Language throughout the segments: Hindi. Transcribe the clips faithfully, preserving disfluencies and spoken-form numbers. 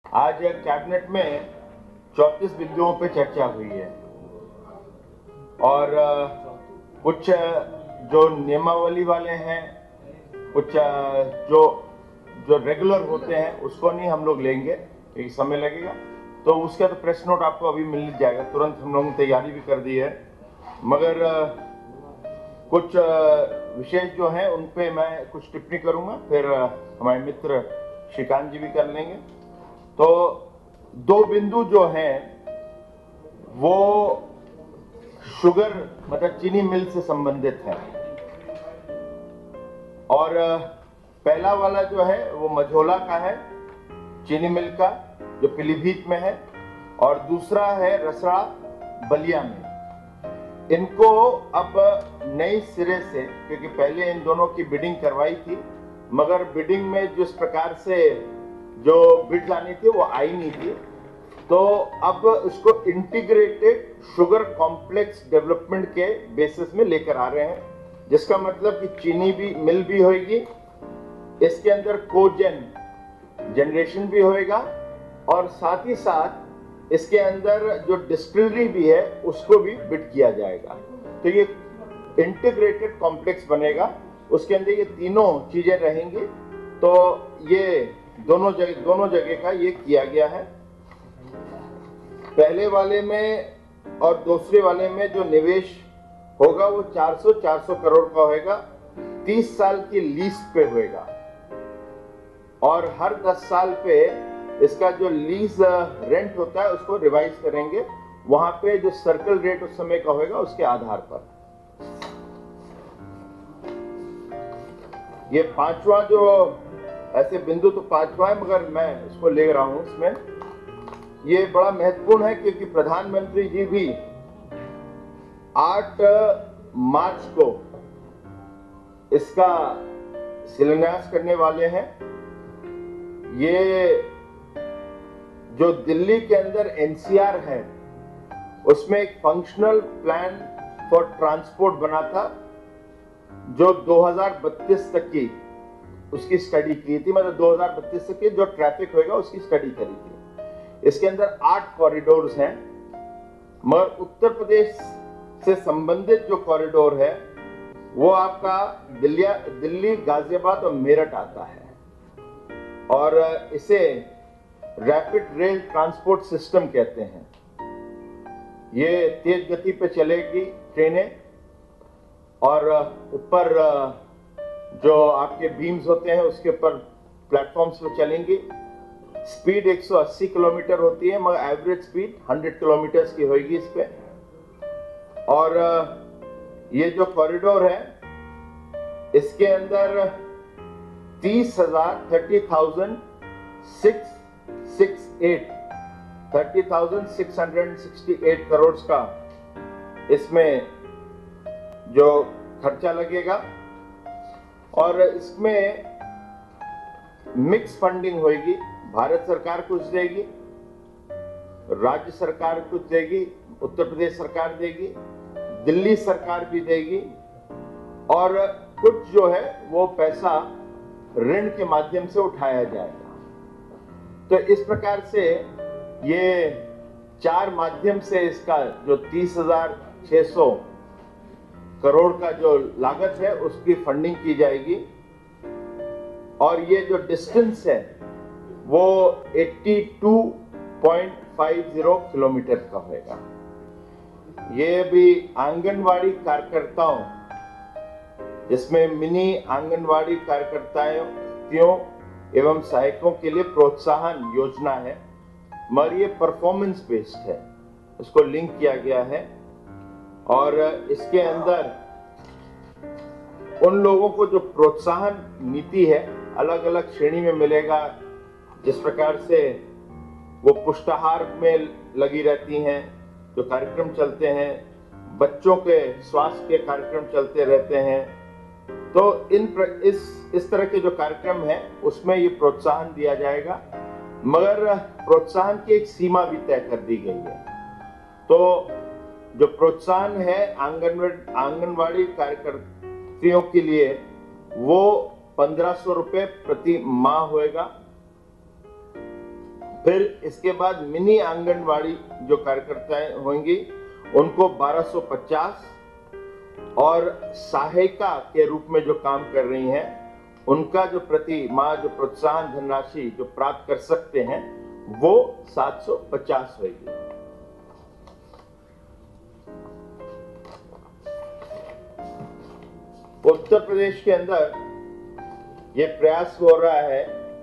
आज कैबिनेट में चौंतीस बिंदुओं पे चर्चा हुई है और कुछ जो नियमावली वाले हैं, कुछ जो जो रेगुलर होते हैं उसको नहीं हम लोग लेंगे, एक समय लगेगा। तो उसका तो प्रेस नोट आपको अभी मिल जाएगा, तुरंत हम लोगों ने तैयारी भी कर दी है। मगर कुछ विशेष जो हैं उन पे मैं कुछ टिप्पणी करूंगा, फिर हमारे मित्र श्रीकांत जी भी कर लेंगे। तो दो बिंदु जो हैं वो शुगर मतलब चीनी मिल से संबंधित है और पहला वाला जो है वो मझोला का है, चीनी मिल का, जो पीलीभीत में है, और दूसरा है रसड़ा बलिया में। इनको अब नई सिरे से, क्योंकि पहले इन दोनों की बिडिंग करवाई थी मगर बिडिंग में जिस प्रकार से जो बिड आनी थी वो आई नहीं थी, तो अब इसको इंटीग्रेटेड शुगर कॉम्प्लेक्स डेवलपमेंट के बेसिस में लेकर आ रहे हैं, जिसका मतलब कि चीनी भी मिल भी होगी, इसके अंदर कोजेन जनरेशन भी होएगा और साथ ही साथ इसके अंदर जो डिस्टिलरी भी है उसको भी बिड किया जाएगा। तो ये इंटीग्रेटेड कॉम्प्लेक्स बनेगा, उसके अंदर ये तीनों चीजें रहेंगी। तो ये दोनों जगह दोनों जगह का ये किया गया है। पहले वाले में और दूसरे वाले में जो निवेश होगा वो चार सौ चार सौ करोड़ का होगा, तीस साल की लीज पे होगा और हर दस साल पे इसका जो लीज रेंट होता है उसको रिवाइज करेंगे, वहां पे जो सर्कल रेट उस समय का होगा उसके आधार पर। ये पांचवा जो ऐसे बिंदु तो पांचवा है मगर मैं इसको ले रहा हूं, इसमें ये बड़ा महत्वपूर्ण है क्योंकि प्रधानमंत्री जी भी आठ मार्च को इसका शिलान्यास करने वाले हैं। ये जो दिल्ली के अंदर एनसीआर है उसमें एक फंक्शनल प्लान फॉर ट्रांसपोर्ट बना था जो दो हज़ार बत्तीस तक की उसकी स्टडी की थी, मतलब दो हज़ार बत्तीस तक की जो ट्रैफिक होगा उसकी स्टडी करी थी। इसके अंदर आठ कॉरिडोर्स हैं मगर उत्तर प्रदेश से संबंधित जो कॉरिडोर है वो आपका दिल्ली दिल्ली गाजियाबाद और मेरठ आता है और इसे रैपिड रेल ट्रांसपोर्ट सिस्टम कहते हैं। ये तेज गति पे चलेगी ट्रेनें और ऊपर जो आपके बीम्स होते हैं उसके ऊपर प्लेटफॉर्म्स पे चलेंगी। स्पीड एक सौ अस्सी किलोमीटर होती है मगर एवरेज स्पीड सौ किलोमीटर की होगी इस पे। और ये जो कॉरिडोर है इसके अंदर तीस हजार thirty thousand six six eight thirty thousand six hundred sixty eight crore का इसमें जो खर्चा लगेगा और इसमें मिक्स फंडिंग होगी। भारत सरकार कुछ देगी, राज्य सरकार कुछ देगी, उत्तर प्रदेश सरकार देगी, दिल्ली सरकार भी देगी और कुछ जो है वो पैसा ऋण के माध्यम से उठाया जाएगा। तो इस प्रकार से ये चार माध्यम से इसका जो तीस हजार छह सौ करोड़ का जो लागत है उसकी फंडिंग की जाएगी और ये जो डिस्टेंस है वो बयासी पॉइंट पाँच शून्य किलोमीटर का होगा। ये भी आंगनवाड़ी कार्यकर्ताओं, जिसमें मिनी आंगनवाड़ी कार्यकर्ताओं एवं सहायकों के लिए प्रोत्साहन योजना है मगर ये परफॉर्मेंस बेस्ड है, उसको लिंक किया गया है और इसके अंदर उन लोगों को जो प्रोत्साहन नीति है अलग अलग श्रेणी में मिलेगा। जिस प्रकार से वो पुष्टाहार में लगी रहती हैं, जो कार्यक्रम चलते हैं, बच्चों के स्वास्थ्य के कार्यक्रम चलते रहते हैं, तो इन प्र, इस इस तरह के जो कार्यक्रम है उसमें ये प्रोत्साहन दिया जाएगा मगर प्रोत्साहन की एक सीमा भी तय कर दी गई है। तो जो प्रोत्साहन है आंगनवाड़ी आंगनवाड़ी कार्यकर्तियों के लिए वो पंद्रह सौ रुपए प्रति माह होएगा। फिर इसके बाद मिनी आंगनवाड़ी जो कार्यकर्ताएं होंगी उनको बारह सौ पचास और सहायिका के रूप में जो काम कर रही हैं उनका जो प्रति माह जो प्रोत्साहन धनराशि जो प्राप्त कर सकते हैं वो सात सौ पचास होगी। उत्तर प्रदेश के अंदर ये प्रयास हो रहा है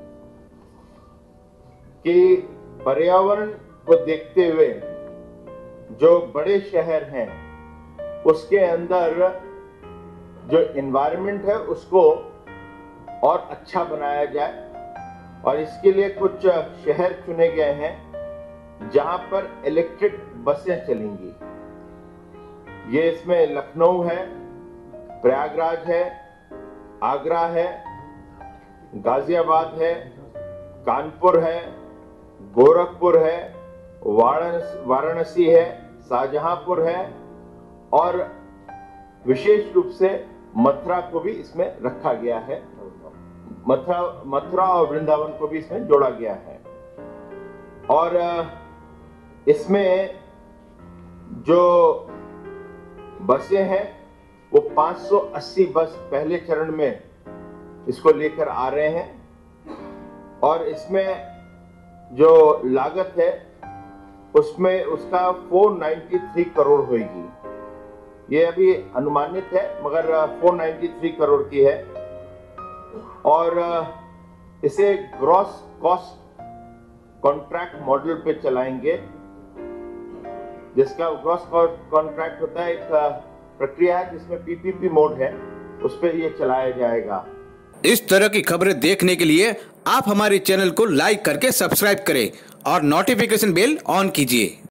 कि पर्यावरण को देखते हुए जो बड़े शहर हैं उसके अंदर जो एनवायरनमेंट है उसको और अच्छा बनाया जाए, और इसके लिए कुछ शहर चुने गए हैं जहां पर इलेक्ट्रिक बसें चलेंगी। ये इसमें लखनऊ है, प्रयागराज है, आगरा है, गाजियाबाद है, कानपुर है, गोरखपुर है, वाराणसी है, शाहजहांपुर है और विशेष रूप से मथुरा को भी इसमें रखा गया है। मथुरा मथुरा और वृंदावन को भी इसमें जोड़ा गया है। और इसमें जो बसें हैं वो पाँच सौ अस्सी बस पहले चरण में इसको लेकर आ रहे हैं, और इसमें जो लागत है उसमें उसका चार सौ तिरानवे करोड़ होगी। ये अभी अनुमानित है मगर चार सौ तिरानवे करोड़ की है, और इसे ग्रॉस कॉस्ट कॉन्ट्रैक्ट मॉडल पे चलाएंगे, जिसका ग्रॉस कॉन्ट्रैक्ट होता है एक प्रक्रिया है जिसमें पीपीपी मोड है, उस पर ये चलाया जाएगा। इस तरह की खबरें देखने के लिए आप हमारे चैनल को लाइक करके सब्सक्राइब करें और नोटिफिकेशन बेल ऑन कीजिए।